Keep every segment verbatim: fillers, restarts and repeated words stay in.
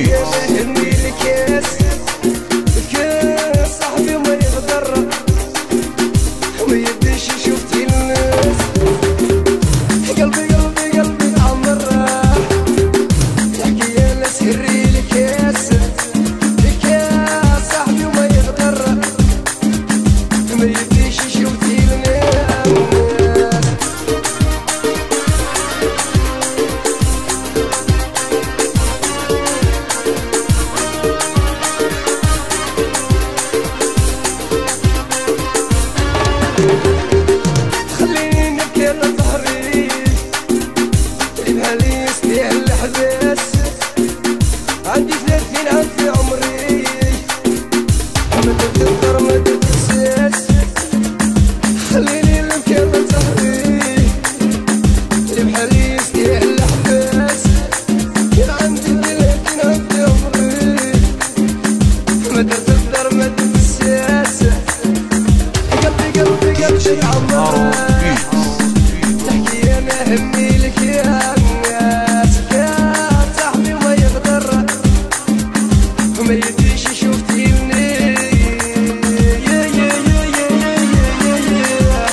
عندي ثلاثين عام في عمري، ما تقدر ما تتساس، خليني المكان زهري اللي بحالي يستاهل الحباس. كان عندي ثلاثين عام في عمري، ما تقدر ما تتساس، قلبي قلبي قلبي عمر تحكي انا همي لك يا ما يديش شفتيني يا يا يا يا يا يا يا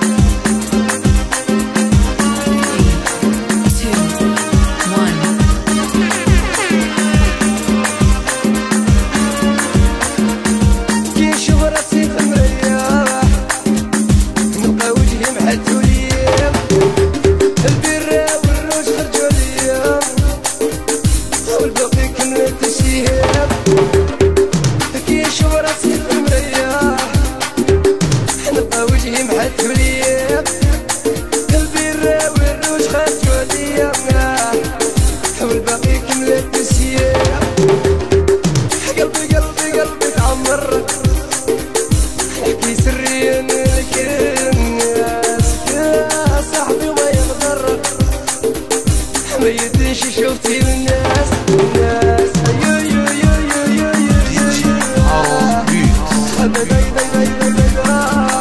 كي نشوف راسي في المرايا نلقى وجهي محلتو ليا، البيرة والروج خرجو ليا والباقي كملت تشيهاب. كي نشوف راسي في المرايا نلقى وجهي محلتو ليا، البيرة والروج خرجو ليا والباقي كملت تشيهاب. قلبي قلبي قلبي تعمر احكي سري انا لك الناس يا صاحبي ما يقدر ما يديش شوفتي الناس الناس يو يو يو يو يو يو يو هذا داي داي داي داي داي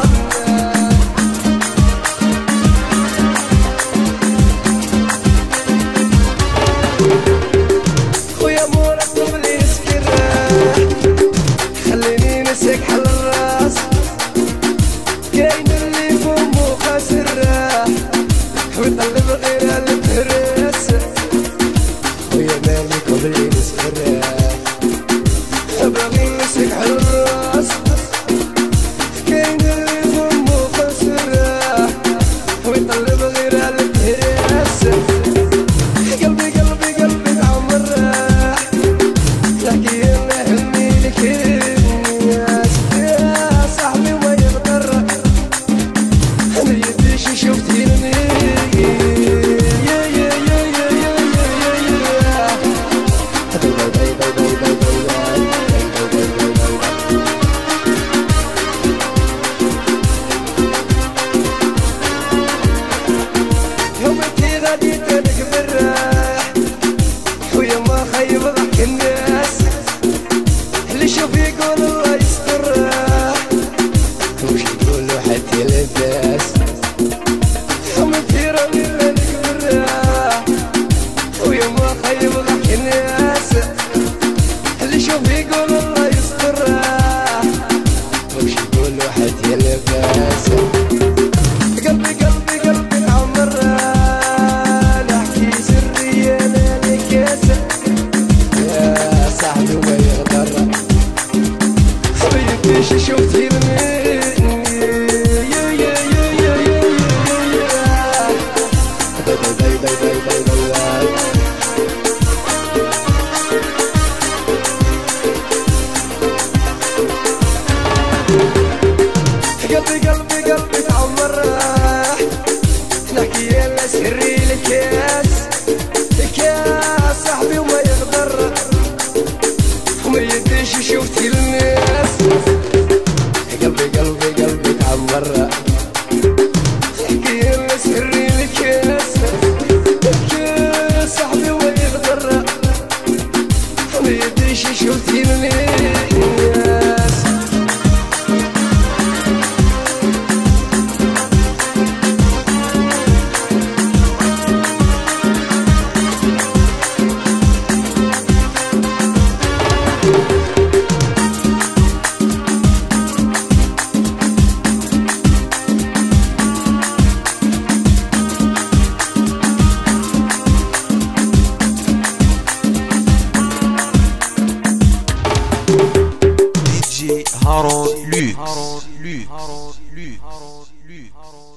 خويا مرتب لي سكرة خليني نسيك حل الراس، كاين اللي فمو خاسر ويطلب غير الفرس. خويا مالي قبلي نسكرة باغي نسيك حل الراس، كاين اللي فمو خاسر ويطلب غير الفرس. قلبي قلبي قلبي تعمر تحكي انا همي لك الناس يا صاحبي ما يقدر ما يديش شفتيني يا يا يا يا يا يا يا هارون لوكس.